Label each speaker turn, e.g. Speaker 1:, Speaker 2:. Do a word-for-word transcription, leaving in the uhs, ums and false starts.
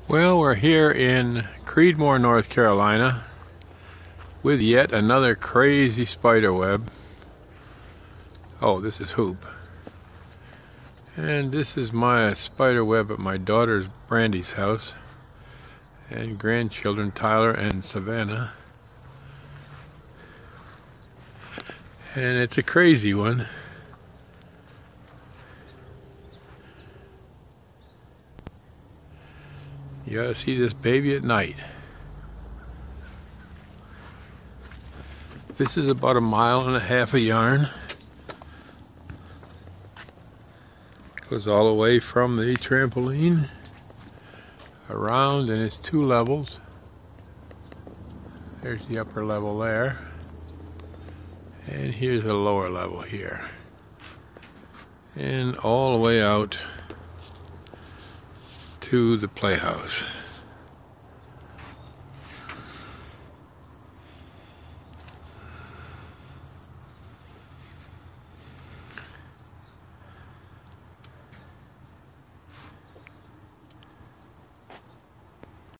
Speaker 1: Well, we're here in Creedmoor, North Carolina with yet another crazy spider web. Oh, this is Hoop. And this is my spider web at my daughter's Brandy's house and grandchildren Tyler and Savannah. And it's a crazy one. You gotta see this baby at night. This is about a mile and a half of yarn. Goes all the way from the trampoline around, and it's two levels. There's the upper level there. And here's the lower level here. And all the way out to the playhouse.